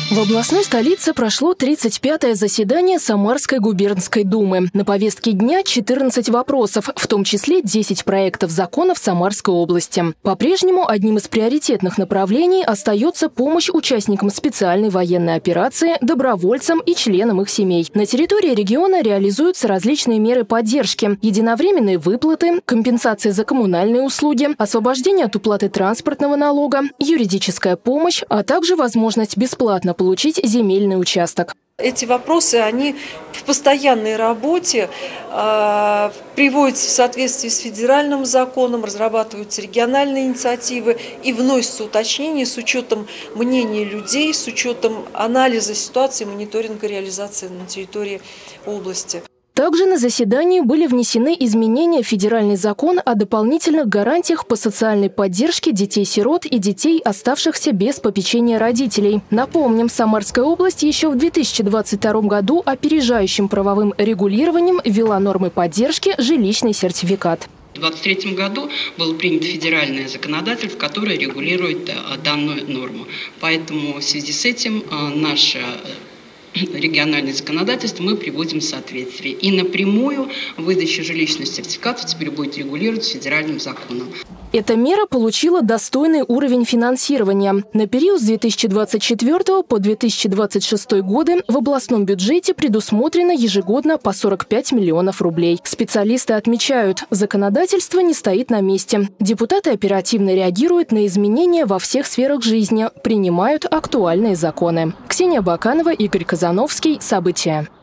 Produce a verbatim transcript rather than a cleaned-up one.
В областной столице прошло тридцать пятое заседание Самарской губернской думы. На повестке дня четырнадцать вопросов, в том числе десять проектов законов Самарской области. По-прежнему одним из приоритетных направлений остается помощь участникам специальной военной операции, добровольцам и членам их семей. На территории региона реализуются различные меры поддержки: единовременные выплаты, компенсация за коммунальные услуги, освобождение от уплаты транспортного налога, юридическая помощь, а также возможность бесплатно получить земельный участок. Эти вопросы, они в постоянной работе, э, приводятся в соответствии с федеральным законом, разрабатываются региональные инициативы и вносятся уточнения с учетом мнений людей, с учетом анализа ситуации, мониторинга реализации на территории области. Также на заседании были внесены изменения в федеральный закон о дополнительных гарантиях по социальной поддержке детей-сирот и детей, оставшихся без попечения родителей. Напомним, Самарская область еще в две тысячи двадцать втором году опережающим правовым регулированием ввела нормы поддержки «Жилищный сертификат». В две тысячи двадцать третьем году было принято федеральное законодательство, которое регулирует данную норму. Поэтому в связи с этим наша региональное законодательство мы приводим в соответствие. И напрямую выдача жилищных сертификатов теперь будет регулироваться федеральным законом. Эта мера получила достойный уровень финансирования. На период с две тысячи двадцать четвёртого по две тысячи двадцать шестой годы в областном бюджете предусмотрено ежегодно по сорок пять миллионов рублей. Специалисты отмечают, законодательство не стоит на месте. Депутаты оперативно реагируют на изменения во всех сферах жизни, принимают актуальные законы. Ксения Баканова, Игорь Казановский. События.